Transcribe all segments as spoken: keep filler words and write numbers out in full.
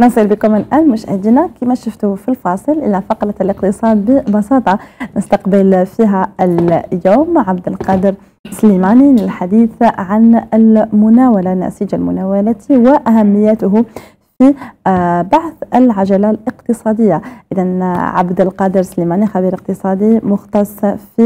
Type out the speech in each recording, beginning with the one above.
نصل بكم الآن مشاهدينا كما شفتوا في الفاصل إلى فقرة الاقتصاد ببساطة، نستقبل فيها اليوم عبد القادر سليماني للحديث عن المناولة، نسيج المناولة وأهميته في بحث العجلة الاقتصادية. إذن عبد القادر سليماني خبير اقتصادي مختص في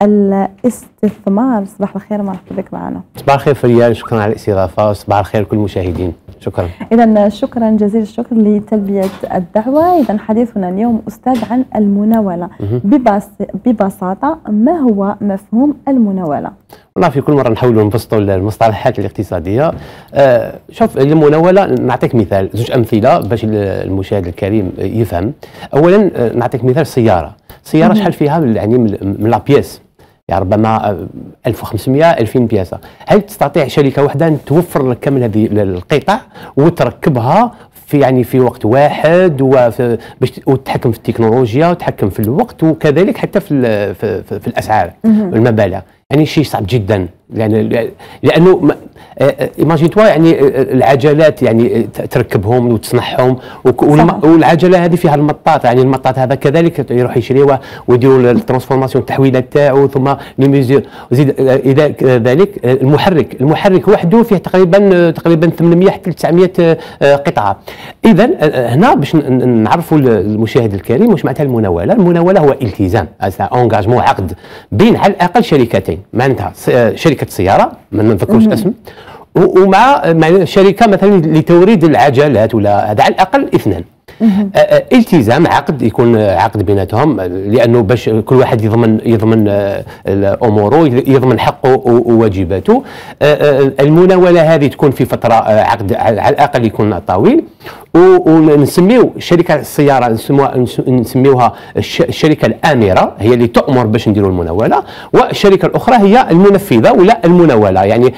الاستثمار. صباح الخير ومرحبا بك معنا. صباح الخير فريال، شكرا على الاستضافة. صباح الخير كل المشاهدين، شكرا. إذا شكرا جزيل الشكر لتلبية الدعوة. إذا حديثنا اليوم أستاذ عن المناولة. ببس ببساطة ما هو مفهوم المناولة؟ والله في كل مرة نحاولوا نبسطوا المصطلحات الاقتصادية. آه شوف المناولة، نعطيك مثال، زوج أمثلة باش المشاهد الكريم يفهم. أولا نعطيك مثال سيارة، سيارة شحال فيها يعني من لا بيس، يعني ربما ألف وخمسمائة ألفين بياسة. هل تستطيع شركة واحدة أن توفر لك كامل هذه القطع وتركبها في يعني في وقت واحد باش وتتحكم في التكنولوجيا وتتحكم في الوقت وكذلك حتى في في, في, في الأسعار والمبالغ؟ يعني شيء صعب جدا، يعني لانه ايماجين توا يعني العجلات يعني تركبهم وتصنعهم، والعجله هذه فيها المطاط، يعني المطاط هذا كذلك يروح يشريوه ويديروا الترانسفورماسيون التحويله تاعو، ثم ليميزير وزيد اذا ذلك المحرك المحرك وحده فيه تقريبا تقريبا ثمانمائة حتى تسعمائة قطعه. اذا هنا باش نعرفوا المشاهد الكريم واش معناتها المناوله. المناوله هو التزام، انجاجمون، عقد بين على الاقل شركتين، معناتها شركه سياره ما نذكرش اسم، ومع شركه مثلا لتوريد العجلات، ولا هذا على الاقل اثنان. التزام، عقد يكون عقد بيناتهم، لانه باش كل واحد يضمن يضمن اموره، يضمن حقه وواجباته. المناوله هذه تكون في فتره عقد على الاقل يكون طويل، ونسميو شركه السياره نسميوها الشركه الامره، هي اللي تؤمر باش نديروا المناوله، والشركه الاخرى هي المنفذه ولا المناوله، يعني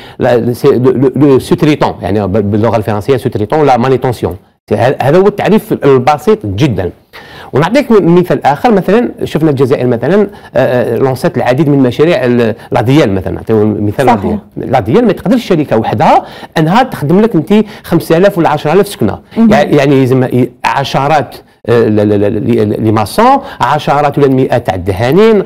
لو سوتريتون، يعني باللغه الفرنسيه سوتريتون لا مانيتونسيون. هذا هو التعريف البسيط جدا. ونعطيك مثال اخر، مثلا شفنا الجزائر مثلا لونسات العديد من مشاريع لاديال، مثلا نعطيو مثال لاديال. لاديال ما تقدرش شركه وحدها انها تخدم لك انت خمسة آلاف ولا عشرة آلاف سكنه، يعني يلزم عشرات لي ماسون، عشرات ولا المئات تاع الدهانين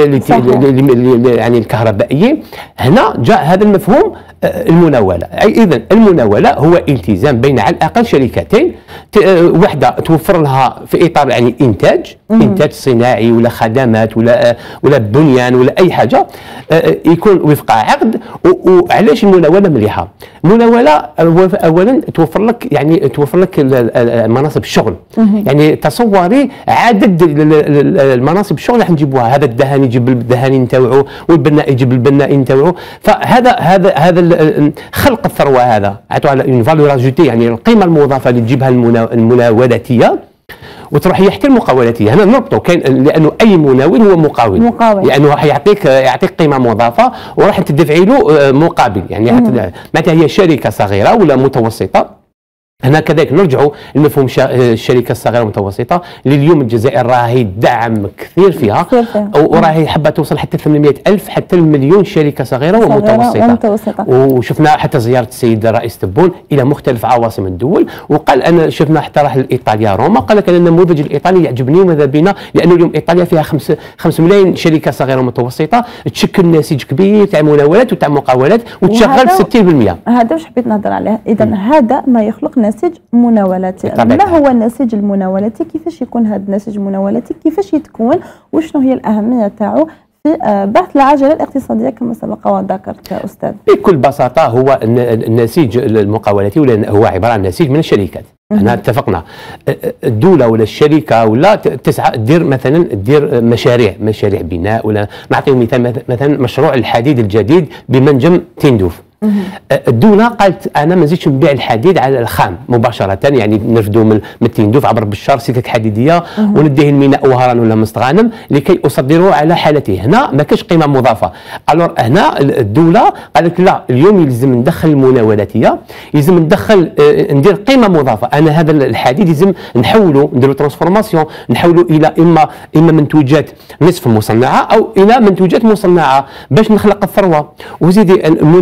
يعني الكهربائيين. هنا جاء هذا المفهوم المناوله. اي اذا المناوله هو التزام بين على الاقل شركتين، وحده توفر لها في اطار يعني انتاج انتاج صناعي ولا خدمات ولا ولا بنيان ولا اي حاجه، يكون وفق عقد. وعلاش المناوله مليحه؟ المناوله اولا توفر لك يعني توفر لك مناصب الشغل، يعني تصوري عدد المناصب الشغل راح نجيبوها، هذا الدهان يجيب الدهاني نتاوعو، والبناء يجيب البناء نتاوعو. فهذا هذا هذا خلق الثروه، هذا عطوا على اون فالور اجوتي، يعني القيمه المضافه اللي تجيبها المناولاتيه وتروح هي حتى المقاولاتيه. هنا نربطوا، كاين لانه اي مناول هو مقاول، مقاول. لانه حيعطيك يعطيك قيمه مضافه وراح تدفعي له مقابل، يعني معناتها هي شركه صغيره ولا متوسطه. هنا كذلك نرجعوا لمفهوم الشركه الصغيره والمتوسطه اللي اليوم الجزائر راهي تدعم كثير فيها، وراهي حابه توصل حتى ثمانمائة ألف حتى المليون شركه صغيره ومتوسطه. ومتوسطه. وشفنا حتى زياره السيد رئيس تبون الى مختلف عواصم الدول، وقال انا شفنا حتى راح لايطاليا روما، قال لك انا النموذج الايطالي يعجبني وماذا بينا، لانه اليوم ايطاليا فيها خمس خمس ملايين شركه صغيره ومتوسطه تشكل نسيج كبير تاع مناولات وتاع مقاولات وتشغل ستين بالمئة. هذا واش حبيت نهضر عليه. اذا هذا ما يخلق نسيج مناولاتي. ما هو النسيج المناولاتي؟ كيفاش يكون هذا النسيج المناولاتي؟ كيفاش يتكون؟ وشنو هي الاهميه تاعو في بحث العجله الاقتصاديه كما سبق وذكرت استاذ؟ بكل بساطه هو النسيج المقاولاتي ولا هو عباره عن نسيج من الشركات. احنا اتفقنا الدوله ولا الشركه ولا تسعى دير مثلا دير مشاريع مشاريع بناء، ولا نعطيو مثال مثلا مشروع الحديد الجديد بمنجم تندوف. الدوله قالت انا ما نزيدش نبيع الحديد على الخام مباشره، يعني نرفدوا من التندوف عبر بشار سكك حديديه ونديه الميناء وهران ولا مستغانم لكي اصدره على حالته. هنا ما كاش قيمه مضافه. الور هنا الدوله قالت لا، اليوم يلزم ندخل المناولاتيه، يلزم ندخل ندير قيمه مضافه. انا هذا الحديد يلزم نحوله نديروا ترانسفورماسيون، نحوله الى اما اما منتوجات نصف مصنعه او الى منتوجات مصنعه باش نخلق الثروه. وزيدي المناولاتيه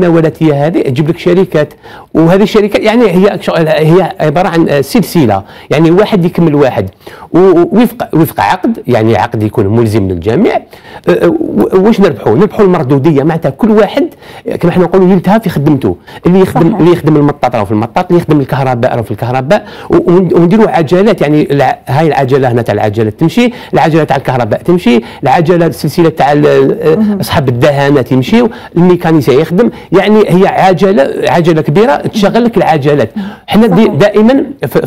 المنتوجيه هذه تجيب لك شركات، وهذه الشركات يعني هي هي عباره عن سلسله، يعني واحد يكمل واحد ووفق وفق عقد، يعني عقد يكون ملزم للجميع. واش نربحوا؟ نربحوا المردوديه، معناتها كل واحد كما حنا نقولوا يلتهى في خدمته، اللي يخدم صحيح. اللي يخدم المطاط راه في المطاط، اللي يخدم الكهرباء راه في الكهرباء، ونديروا عجلات، يعني هاي العجله هنا تاع العجله تمشي، العجله تاع الكهرباء تمشي، العجله السلسله تاع اصحاب الدهانات يمشيو، الميكانيسي يخدم، يعني هي عجله عجله كبيره تشغل لك العجلات. حنا دائما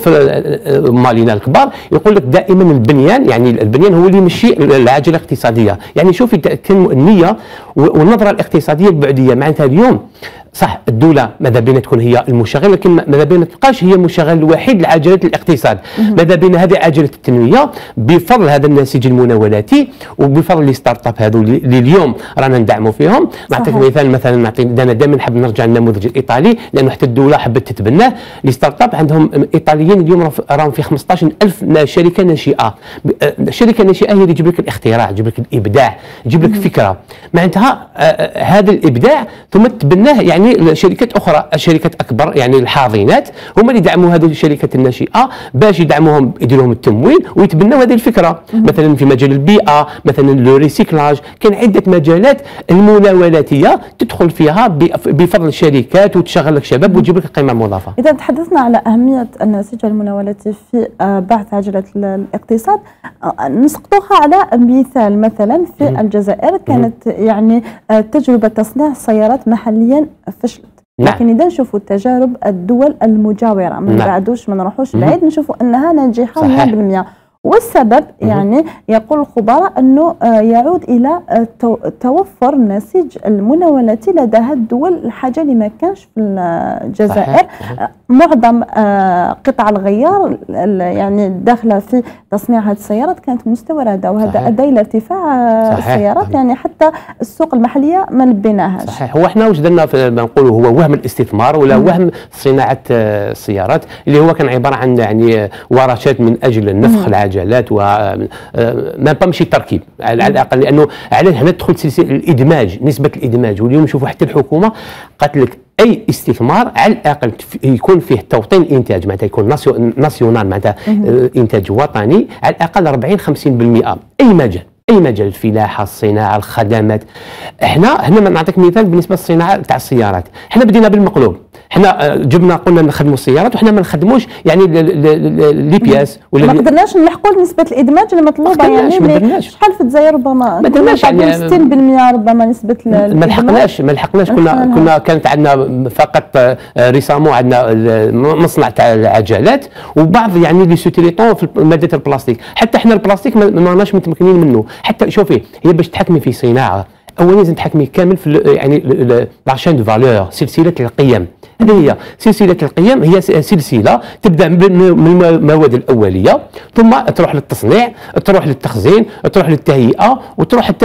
في مالينا الكبار يقول لك دائما البنيان، يعني البنيان هو اللي يمشي العجله الاقتصاديه. يعني شوفي النيه والنظره الاقتصاديه البعديه، معناتها اليوم صح الدوله ماذا بينا تكون هي المشغل، لكن ماذا بينا ما تبقاش هي المشغل الوحيد لعجله الاقتصاد، ماذا بينا هذه عجله التنميه بفضل هذا النسيج المناولاتي وبفضل لي ستارت اب هذو اللي اليوم رانا ندعموا فيهم. نعطيك مثال، مثلا نعطي انا دائما نحب نرجع للنموذج الايطالي، لانه حتى الدوله حبت تتبناه. لي ستارت اب عندهم ايطاليين اليوم راهم في خمسطاش ألف شركه ناشئه. الشركه الناشئه هي اللي تجيب لك الاختراع، تجيب لك الابداع، تجيب لك فكره، معناتها هذا الابداع ثم تبناه يعني يعني شركات اخرى، شركات اكبر يعني الحاضنات هم اللي يدعموا هذه الشركات الناشئه باش يدعموهم، يديروا لهم التمويل ويتبنوا هذه الفكره. مثلا في مجال البيئه، مثلا لو ريسيكلاج، كاين عده مجالات المناولاتيه تدخل فيها بفضل الشركات وتشغل لك شباب وتجيب لك القيمه المضافه. اذا تحدثنا على اهميه النسيج المناولاتي في بعث عجله الاقتصاد، نسقطوها على مثال مثلا في الجزائر كانت يعني تجربه تصنيع السيارات محليا فشلت. لكن اذا نشوفوا تجارب الدول المجاوره ما نبعدوش ما نروحوش بعيد نشوفوا انها ناجحه مئة بالمئة. والسبب يعني يقول الخبراء انه يعود الى توفر النسيج المناولاتي لدى هذه الدول، الحاجه اللي ما كانش في الجزائر. معظم قطع الغيار يعني داخله في تصنيع هذه السيارات كانت مستورده، وهذا ادى الى ارتفاع السيارات. يعني حتى السوق المحليه ما لبيناهاش. صحيح. هو احنا واش درنا نقولوا هو وهم الاستثمار ولا وهم صناعه السيارات، اللي هو كان عباره عن يعني ورشات من اجل نفخ العجلات و ما ماشي التركيب على الاقل، لانه على هنا تدخل سلسله الادماج، نسبه الادماج. واليوم نشوفوا حتى الحكومه قالت لك اي استثمار على الاقل يكون فيه توطين انتاج، معناتها يكون ناسيونال، معناتها انتاج وطني على الاقل أربعين خمسين بالمئة. اي مجال اي مجال، الفلاحه، الصناعه، الخدمات. احنا هنا نعطيك مثال بالنسبه للصناعه تاع السيارات، احنا بدينا بالمقلوب، احنا جبنا قلنا نخدموا السيارات وحنا ما نخدموش يعني لي بياس ولا ما قدرناش نلحقوا نسبه الادماج المطلوبه. يعني شحال في الدزائر ربما ما درناش يعني ستين بالمئة ربما نسبه ما لحقناش ما لحقناش كنا كنا كانت عندنا فقط ريسامو عندنا مصنع تاع العجلات وبعض يعني لي سوتريتون في ماده البلاستيك. حتى احنا البلاستيك ما راناش متمكنين منه. حتى شوفي هي باش تحكمي في صناعه اولا لازم تحكمي كامل في يعني لاشين دو فالور، سلسله القيم. هذه هي سلسله القيم، هي سلسله تبدا من المواد الاوليه ثم تروح للتصنيع، تروح للتخزين، تروح للتهيئه وتروح حتى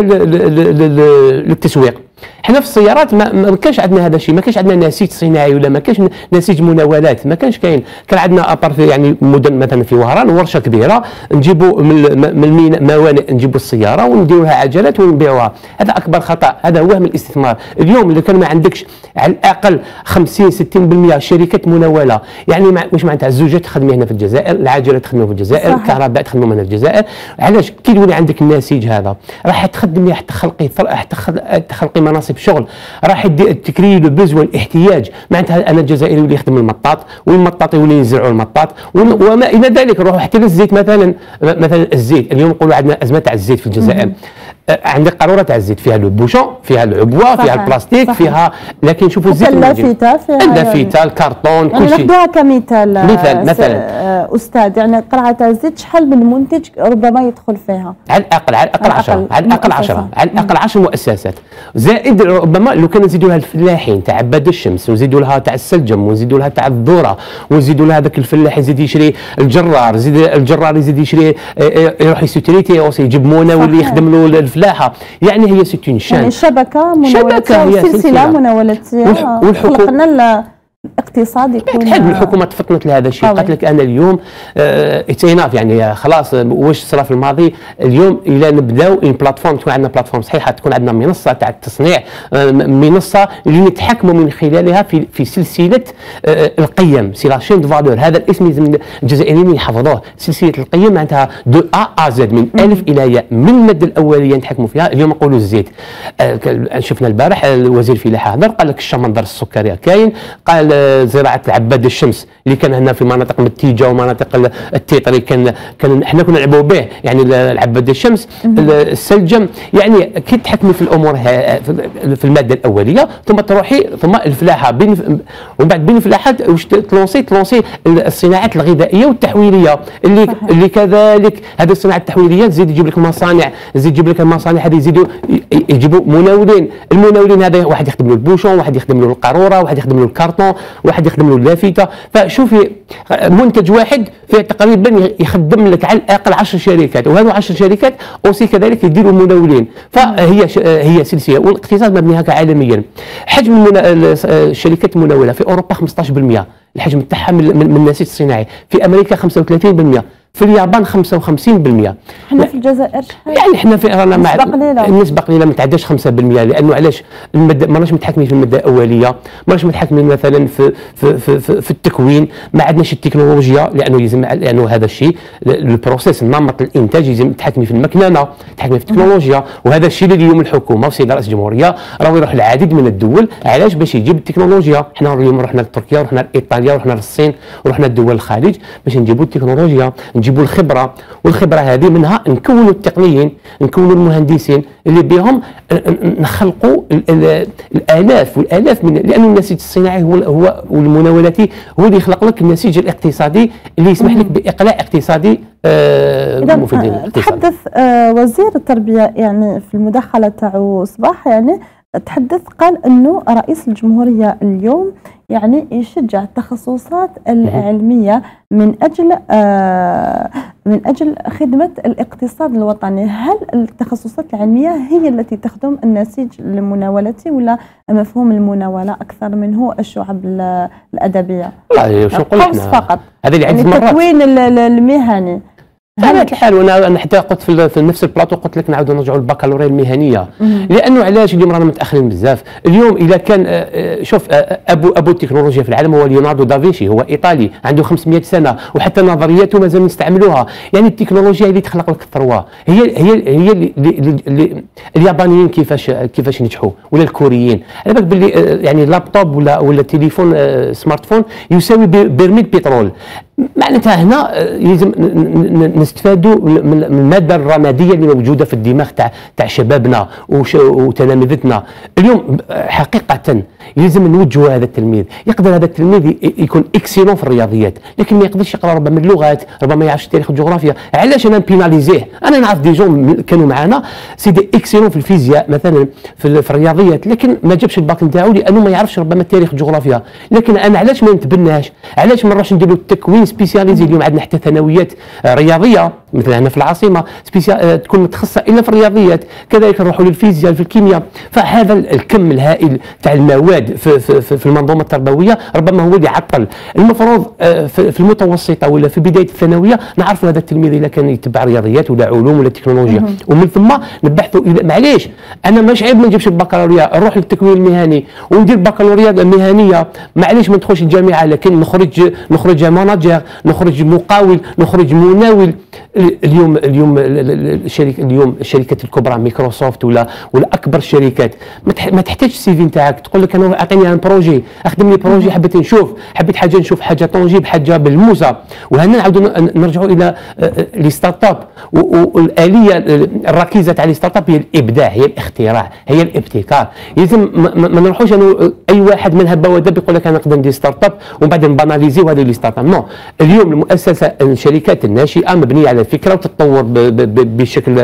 للتسويق. حنا في السيارات ما, ما كانش عندنا هذا الشيء، ما كانش عندنا نسيج صناعي ولا ما كانش نسيج مناولات، ما كانش كاين. كان عندنا ابار يعني مدن مثلا في وهران ورشه كبيره نجيبوا من الموانئ نجيبوا السياره ونديروا لها عجلات ونبيعوها. هذا اكبر خطا، هذا وهم الاستثمار. اليوم اذا كان ما عندكش على الاقل خمسين ستين بالمئة شركات مناوله، يعني واش معناتها الزوجات تخدمي هنا في الجزائر، العجلات تخدموا في الجزائر، الكهرباء تخدموا هنا في الجزائر. علاش كي تولي عندك النسيج هذا راح تخدمي، راح تخلقي راح تخلقي مناصب شغل، راح تكري لو بوزوان الاحتياج. معناتها انا الجزائري يولي يخدم المطاط والمطاط يولي يزرعوا المطاط وما الى ذلك. نروحوا حتى للزيت مثلا، مثلا الزيت اليوم نقولوا عندنا ازمه تاع الزيت في الجزائر. عندك قاروره تاع الزيت فيها لو بوشون، فيها العبوه، فيها البلاستيك، فيها لكن شوفوا الزيت اللافته فيها اللافته الكرتون يعني كل شيء. ناخذوها كمثال مثال مثلا استاذ، يعني قرعه تاع الزيت شحال من منتج ربما يدخل فيها؟ على الاقل على الاقل عشرة، على الاقل عشرة، على الاقل عشر مؤسسات، زائد ربما لو كان نزيدوا لها الفلاحين تاع عباد الشمس ونزيدوا لها تاع السلجم ونزيدوا لها تاع الذره ونزيدوا لها ذاك الفلاح يزيد يشري الجرار، يزيد الجرار يزيد يشري يروح يسوتريتي يجيب مونا واللي يخدم له الفلاحه. يعني هي ستين شان، يعني شبكه مناولاتيه وسلسله مناولاتيه. والحكومه الاقتصاد يكون حلو. الحكومه تفطنت لهذا الشيء، قالت لك انا اليوم اتيناف يعني خلاص واش صرا في الماضي، اليوم الى نبداو ان بلاتفورم، تكون عندنا بلاتفورم صحيحه، تكون عندنا منصه تاع التصنيع، منصه اللي نتحكموا من خلالها في في سلسله القيم، سي لا شين دو فالور. هذا الاسم لازم الجزائريين يحفظوه، سلسله القيم معناتها دو ا ا زد من الف الى ياء، من الماده الاوليه نتحكموا فيها. اليوم نقولوا الزيت، شفنا البارح الوزير الفلاحه هضر قال لك الشمندر السكري كاين، قال زراعه عباد الشمس اللي كان هنا في مناطق متيجه ومناطق التيطري كان كان احنا كنا نلعبوا به، يعني العباد الشمس السلجم، يعني كي تحكمي في الامور في الماده الاوليه ثم تروحي ثم الفلاحه بين، ومن بعد بين الفلاحه واش تلونسي تلونسي الصناعات الغذائيه والتحويليه اللي صحيح. اللي كذلك هذه الصناعات التحويليه تزيد تجيب لك مصانع، تزيد تجيب لك المصانع هذه يزيدوا يجيبوا مناولين، المناولين هذا واحد يخدم له البوشون، واحد يخدم له القاروره، واحد يخدم له الكارطون، واحد يخدم له اللافته. فشوفي منتج واحد فيه تقريبا يخدم لك على الاقل عشر شركات، وهذو عشر شركات اوسي كذلك يديروا مناولين، فهي هي سلسله، والاقتصاد مبني هكا عالميا. حجم الشركات المناوله في اوروبا خمسطاش بالمئة الحجم تاعها من النسيج الصناعي، في امريكا خمسة وثلاثين بالمئة، في اليابان خمسة وخمسين بالمئة. احنا في الجزائر شحال؟ يعني احنا في رانا مع النسبه قليله ما تعداش خمسة بالمئة، لانه علاش الماده ماناش متحكمين في الماده الاوليه، ماناش متحكمين مثلا في في في, في, في التكوين، ما عندناش التكنولوجيا، لانه يلزم لانه هذا الشيء البروسيس نمط الانتاج يلزم تحكمي في المكننه، تحكمي في التكنولوجيا، وهذا الشيء اللي اليوم الحكومه وسيد رئيس الجمهوريه راهو يروح للعديد من الدول علاش باش يجيب التكنولوجيا. احنا اليوم رحنا لتركيا، رحنا لايطاليا، رحنا للصين، ورحنا لدول الخليج باش نجيبوا التكنولوجيا، نجيبوا الخبره، والخبره هذه منها نكونوا التقنيين، نكونوا المهندسين اللي بهم نخلقوا الالاف والالاف من، لانه النسيج الصناعي هو هو والمناولاتي هو اللي يخلق لك النسيج الاقتصادي اللي يسمح لك باقلاع اقتصادي مفيد للاقتصاد. تحدث وزير التربيه يعني في المداخله تاعو صباح، يعني تحدث قال انه رئيس الجمهوريه اليوم يعني يشجع التخصصات العلميه من اجل آه من اجل خدمه الاقتصاد الوطني. هل التخصصات العلميه هي التي تخدم النسيج المناولتي ولا مفهوم المناوله اكثر منه الشعب الادبيه؟ لا شو نقول احنا فقط هذا اللي عندي يعني التكوين المهني. بطبيعة الحال، وانا انا حتى قلت في, في نفس البلاطو قلت لك نعاودوا نرجعوا للبكالوريا المهنيه، لانه علاش اليوم رانا متاخرين بزاف. اليوم اذا كان شوف ابو ابو التكنولوجيا في العالم هو ليوناردو دافنشي، هو ايطالي عنده خمسمئة سنه وحتى نظرياته مازال نستعملوها. يعني التكنولوجيا هي اللي تخلق لك الثروه، هي هي هي اللي, اللي, اللي اليابانيين كيفاش كيفاش نجحوا، ولا الكوريين. على بالك باللي يعني لابتوب ولا ولا تليفون سمارت فون يساوي برميل بترول. معناتها هنا يلزم نستفادوا من الماده الرماديه اللي موجوده في الدماغ تاع تاع شبابنا وتلامذتنا اليوم. حقيقه يلزم نوجهوا هذا التلميذ، يقدر هذا التلميذ يكون اكسيلون في الرياضيات، لكن ما يقدرش يقرا ربما اللغات، ربما ما يعرفش التاريخ والجغرافيا. علاش انا نبيناليزيه؟ انا نعرف دي جون كانوا معنا سيدي اكسيلون في الفيزياء مثلا في, في الرياضيات، لكن ما جابش الباك نتاعو لانه ما يعرفش ربما التاريخ والجغرافيا. لكن انا علاش ما نتبناش؟ علاش ما نروحش نديروا التكوين سبيسياليزي؟ اليوم عندنا حتى ثانويات رياضيه مثل هنا في العاصمه سبيسيال تكون متخصصه الا في الرياضيات، كذلك نروحوا للفيزياء في الكيمياء. فهذا الكم الهائل تاع المواد في, في, في, في المنظومه التربويه ربما هو اللي عطل. المفروض في المتوسطه ولا في بدايه الثانويه نعرفوا هذا التلميذ اذا كان يتبع رياضيات ولا علوم ولا تكنولوجيا، ومن ثم نبحثوا. معليش انا مش عيب ما نجيبش البكالوريا، نروح للتكوين المهني وندير بكالوريا مهنيه. معليش ما ندخلش الجامعه، لكن نخرج نخرج ماناجر، نخرج مقاول، نخرج مناول. اليوم اليوم الشركه اليوم الشركات الكبرى مايكروسوفت ولا ولا اكبر الشركات ما تحتاجش السي في نتاعك، تقول لك انا اعطيني ان بروجي، اخدم لي بروجي، حبيت نشوف حبيت حاجه نشوف حاجه طونجيب، حاجه بالموزه. وهنا نعاودوا نرجعوا الى لي ستارت اب، والاليه الركيزه تاع لي ستارت اب هي الابداع، هي الاختراع، هي الابتكار. لازم ما نروحوش انه اي واحد من هبه ودب يقول لك انا نقدر ندير ستارت اب ومن بعد نباناليزيو هذه لي ستارت اب. نو، اليوم المؤسسه الشركات الناشئه مبنيه على الفكره وتتطور بشكل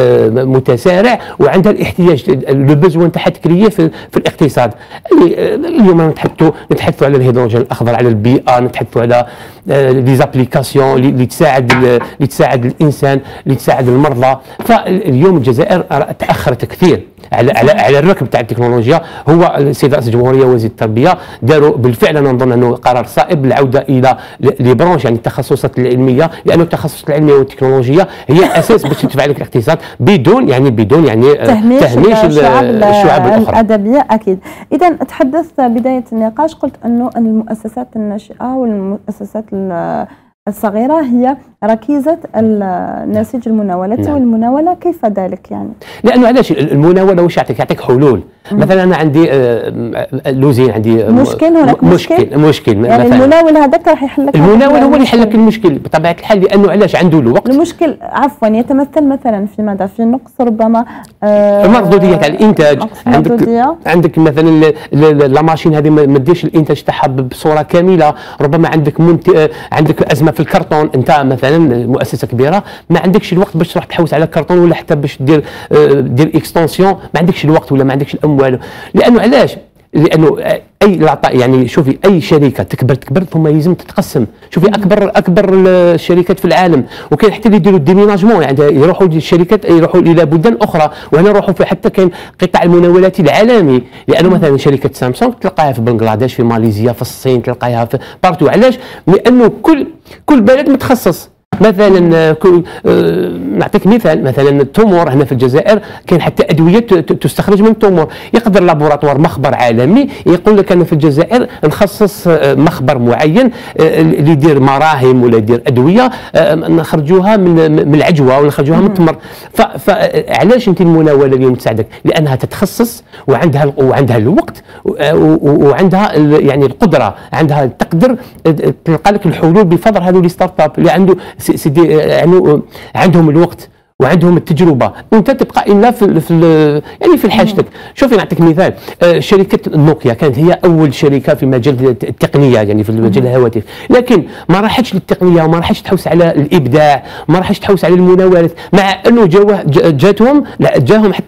متسارع، وعندها الاحتياج لو بوزوان تاعها تكريه في, في الاقتصاد. اليوم نتحدثوا نتحدثوا على الهيدروجين الاخضر، على البيئه، نتحدثوا على لي زابليكاسيون اللي تساعد اللي تساعد الانسان، اللي تساعد المرضى. فاليوم الجزائر تاخرت كثير على على, على الركب تاع التكنولوجيا. هو السيد رئيس الجمهوريه وزير التربيه داروا بالفعل، انا نظن انه قرار صائب العوده الى لي برونش يعني التخصصات العلميه، لانه التخصصات العلميه والتكنولوجيا هي الاساس باش تدفع لك الاقتصاد بدون يعني بدون يعني تهميش, تهميش الشعب, الشعب الاخرى الادبيه. اكيد. اذا تحدثت بدايه النقاش قلت انه المؤسسات الناشئه والمؤسسات الصغيرة هي ركيزة النسيج المناولة. نعم. والمناولة كيف ذلك يعني؟ لأنه علاش المناولة واش يعطيك؟ يعطيك حلول. مم. مثلا أنا عندي لوزين، عندي مشكل هناك مشكل مشكل, مشكل يعني مثلا المناول هذاك راح يحل لك المناول هو اللي يحل لك المشكل بطبيعة الحال، لأنه علاش عنده الوقت. المشكل عفوا يتمثل مثلا في ماذا؟ في نقص ربما آه المردودية تاع الإنتاج. عندك عندك مثلا لا ماشين هذه ما ديرش الإنتاج تاعها بصورة كاملة، ربما عندك منت... عندك أزمة في الكرتون. انت مثلا مؤسسه كبيره ما عندكش الوقت باش تروح تحوس على الكرتون، ولا حتى باش دير دير اكستنسيون، ما عندكش الوقت ولا ما عندكش الاموال. لانه علاش؟ لانه اي العطاء يعني شوفي اي شركه تكبر تكبر ثم لازم تتقسم. شوفي اكبر اكبر الشركات في العالم، وكاين حتى اللي يديروا الديميناجمون يعني يروحوا للشركات يروحوا الى بلدان اخرى، وهنا نروحوا في حتى كاين قطاع المناولات العالمي. لانه مثلا شركه سامسونج تلقاها في بنغلاديش، في ماليزيا، في الصين، تلقاها في بارتو. علاش؟ لانه كل كل بلد متخصص. مثلا آه نعطيك مثال، مثلا التمور هنا في الجزائر كاين حتى ادويه تستخرج من التمور. يقدر لابوراتوار مخبر عالمي يقول لك انا في الجزائر نخصص مخبر معين آه اللي يدير مراهم ولا يدير ادويه آه نخرجوها من من العجوه ولا نخرجوها من التمر. فعلاش انت المناوله اليوم تساعدك؟ لانها تتخصص وعندها وعندها الوقت وعندها يعني القدره، عندها تقدر تلقى لك الحلول بفضل هذول لي ستارت اب اللي عنده سيدي يعني عندهم الوقت وعندهم التجربه، وانت تبقى الا في, في يعني في حاجتك. شوفي نعطيك مثال، شركه نوكيا كانت هي اول شركه في مجال التقنيه يعني في مجال الهواتف، لكن ما راحتش للتقنيه وما راحتش تحوس على الابداع، ما راحتش تحوس على المناولات، مع انه جاوه جاتهم لا جاهم حتى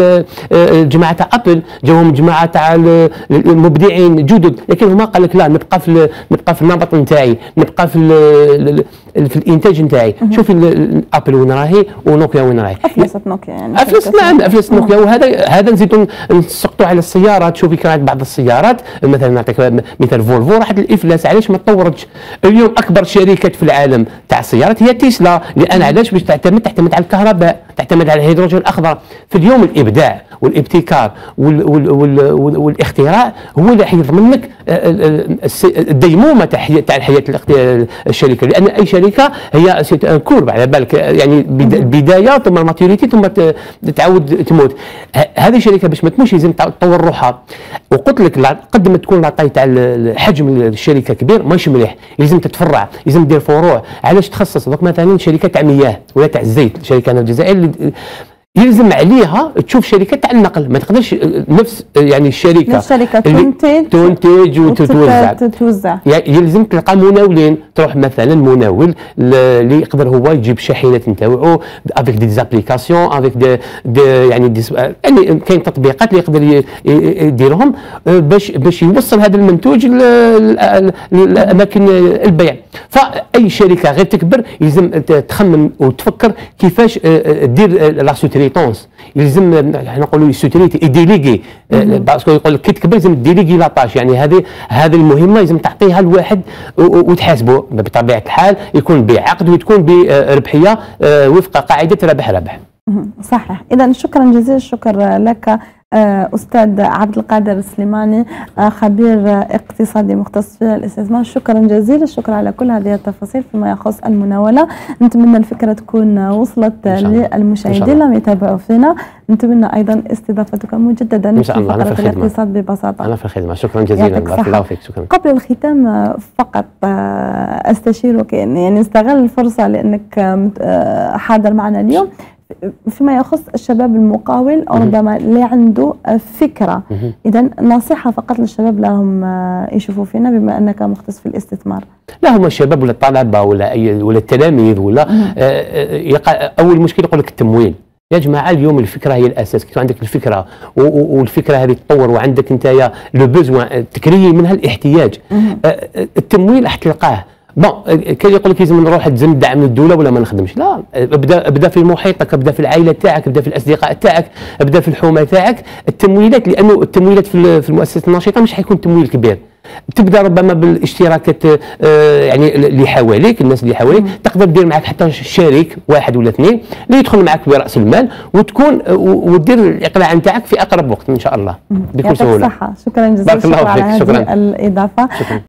الجماعه تاع ابل، جاهم جماعه تاع المبدعين جدد، لكن هما قال لك لا نبقى في نبقى في النمط نتاعي، نبقى في في الانتاج نتاعي. شوفي ابل وين راهي ونوكيا وين راهي؟ افلست نوكيا يعني افلست نعم افلست نوكيا. وهذا هذا نزيدوا نسقطوا على السيارات. شوفي كانت بعض السيارات مثلا نعطيك مثال فولفو راحت للافلاس. علاش ما تطورتش؟ اليوم اكبر شركات في العالم تاع السيارات هي تسلا. لان علاش؟ باش تعتمد تعتمد على الكهرباء، تعتمد على الهيدروجين الاخضر. في اليوم الابداع والابتكار وال وال وال وال والاختراع هو اللي حيضمن لك الديمومه تاع تاع الحياه الشركه. لان اي شركه هي كورب على بالك يعني البدايه ثم الماتوريتي ثم تعاود تموت. هذه الشركه باش ما تموتش لازم تطور روحها. وقلت لك قد ما تكون العطاي تاع حجم الشركه كبير ماشي مليح، لازم تتفرع، لازم دير فروع. علاش تخصص؟ دونك مثلا شركه تاع مياه ولا تاع الزيت، شركه في الجزائر يلزم عليها تشوف شركه تاع النقل. ما تقدرش نفس يعني الشركه نفس الشركه تنتج تنتج وتتوزع تتوزع. يلزم تلقى مناولين. تروح مثلا مناول اللي يقدر هو يجيب الشاحنات نتاعو افيك دي زابليكاسيون افيك دي, دي يعني دي يعني كاين تطبيقات اللي يقدر يديرهم باش باش يوصل هذا المنتوج للاماكن البيع. فاي شركه غير تكبر يلزم تخمم وتفكر كيفاش دير لا سوتريتونس. يلزم حنا نقولوا سوتريتي ايديليغي باسكو يقول لك كي تكبر لازم ديليغي لاطاش. يعني هذه هذه المهمه لازم تعطيها لواحد وتحاسبه بطبيعه الحال، يكون بعقد وتكون بربحيه وفق قاعده ربح ربح. صحيح. اذا شكرا جزيلا الشكر لك أستاذ عبد القادر السليماني، خبير اقتصادي مختص في الاستثمار. شكرا جزيلا الشكر على كل هذه التفاصيل فيما يخص المناولة. نتمنى الفكرة تكون وصلت للمشاهدين لم يتابعوا فينا. نتمنى أيضا استضافتك مجددا إن شاء الله. في فقرة الاقتصاد ببساطة. أنا في الخدمة. شكرا جزيلا. بارك الله فيك. شكرا. قبل الختام فقط أستشيرك يعني نستغل الفرصة لأنك حاضر معنا اليوم فيما يخص الشباب المقاول أو ربما اللي عنده فكرة. إذا نصيحة فقط للشباب لهم يشوفوا فينا بما أنك مختص في الاستثمار. لا هم الشباب ولا الطلبة ولا أي ولا التلاميذ ولا آه أول مشكلة يقول لك التمويل. يا جماعه اليوم الفكره هي الاساس. كي عندك الفكره والفكره هذه تطور وعندك انت لو بوزوان تكري منها الاحتياج، التمويل راح تلقاه. بون كاين يقول لك لازم نروح تزن دعم من الدوله ولا ما نخدمش، لا ابدا ابدا في محيطك، ابدا في العائله تاعك، ابدا في الاصدقاء تاعك، ابدا في الحومه تاعك. التمويلات لانه التمويلات في المؤسسات النشيطه مش حيكون تمويل كبير، تبدا ربما بالاشتراكات آه يعني اللي حواليك، الناس اللي حواليك تقدر دير معك حتى شريك واحد ولا اثنين اللي يدخل معك براس المال وتكون ودير الاقلاع نتاعك في اقرب وقت ان شاء الله بكل سهوله. شكرا جزيلا، شكرا على هذه الاضافه. شكرا.